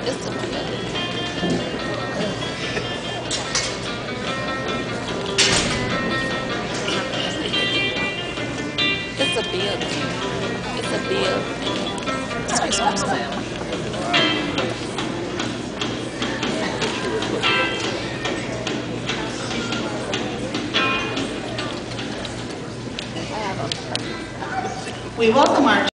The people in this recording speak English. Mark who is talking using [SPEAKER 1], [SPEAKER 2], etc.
[SPEAKER 1] It's a it's a building. It's a building. It's Christmas family.
[SPEAKER 2] We welcome our